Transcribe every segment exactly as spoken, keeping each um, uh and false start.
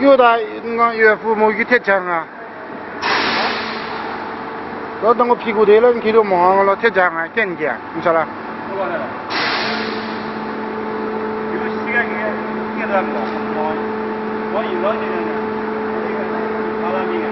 有的我岳父母有铁枪啊。老等我屁股对了，你看到望我了铁枪啊，见见，你晓得？ 我讲了，有时间给给他忙忙忙一老几年了，那个老大命啊，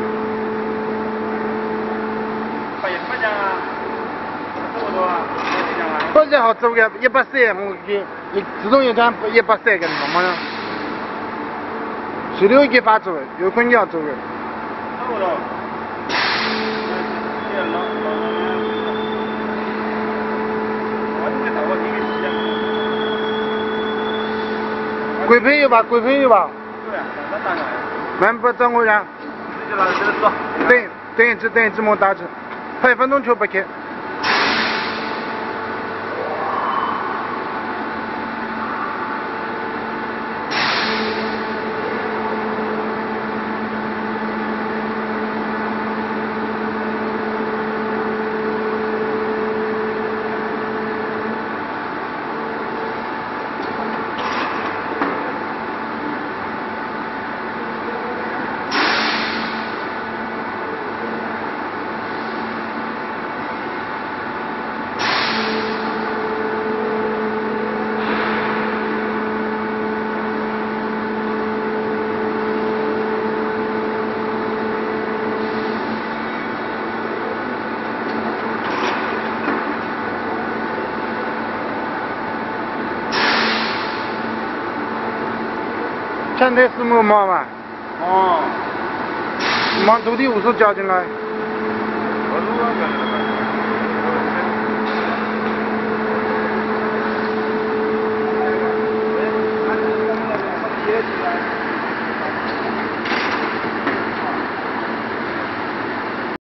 八一八张啊，这么多啊，几张啊？ 不是好走个一百三，我给你自动一张一百三个你妈妈。十六给发走，有空要走的。 差不多。 贵朋友吧，贵朋友吧。 对呀，那当然。 蛮不找我呀。 这就拿这说。 等等一只，等一只莫打字，还有一分钟就不开。前台是没忙嘛？ 哦。 忙土地五十交进来。 我都忘了。